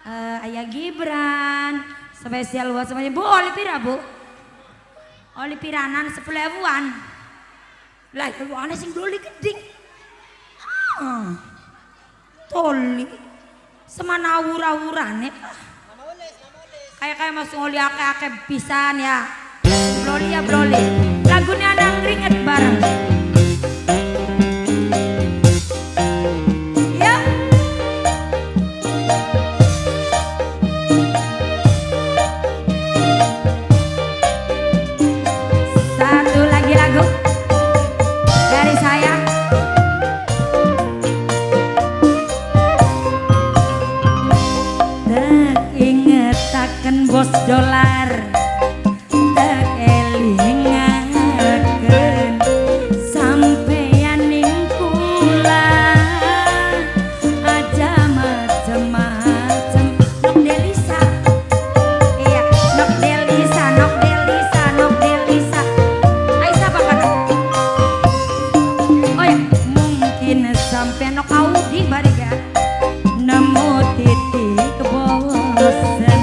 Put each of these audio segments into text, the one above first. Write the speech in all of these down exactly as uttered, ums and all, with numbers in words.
uh, Ayah Gibran spesial buat semuanya. Bu, oli pira bu? Oli piranan sepuluh ribuan. Lah itu aneh sing doli geding. Ah, toli semana awur-awurane kayak kayak masuk oli ake-ake pisan ya. Broli ya broli. Lagunya ada keringet bareng. Bos dolar tak elingaken sampeyan ning kula aja macem-macem. Nok Delisa, iya Nok Delisa, Nok Delisa, Nok Delisa. Aisyah apa kan? Oh ya mungkin sampai Nok Audi bariga nemu titik kebosan.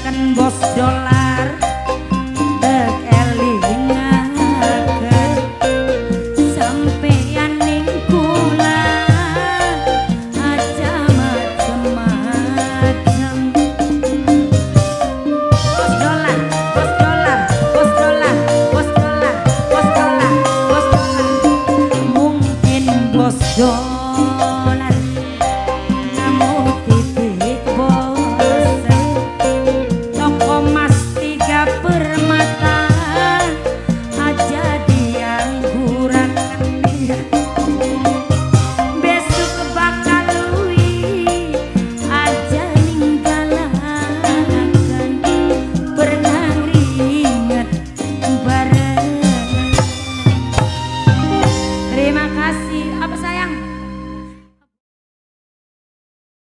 ngaturaken bos dolan